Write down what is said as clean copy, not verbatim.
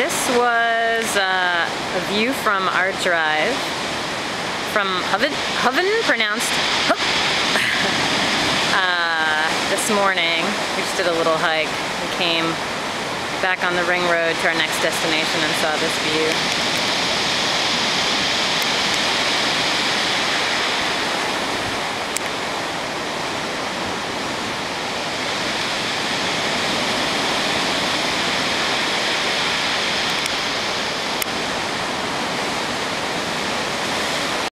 This was a view from our drive from Hoven, pronounced Hook. This morning, we just did a little hike. We came back on the ring road to our next destination and saw this view.